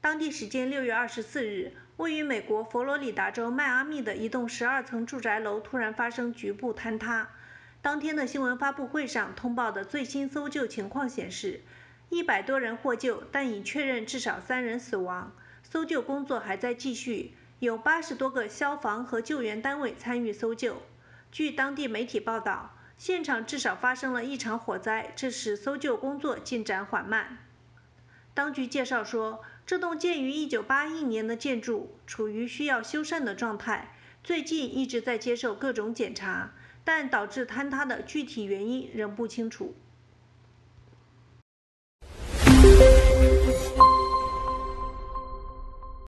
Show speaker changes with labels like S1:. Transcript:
S1: 当地时间6月24日，位于美国佛罗里达州迈阿密的一栋12层住宅楼突然发生局部坍塌。当天的新闻发布会上通报的最新搜救情况显示，100多人获救，但已确认至少3人死亡。搜救工作还在继续，有80多个消防和救援单位参与搜救。据当地媒体报道，现场至少发生了一场火灾，这使搜救工作进展缓慢。当局介绍说，这栋建于1981年的建筑处于需要修缮的状态，最近一直在接受各种检查，但导致坍塌的具体原因仍不清楚。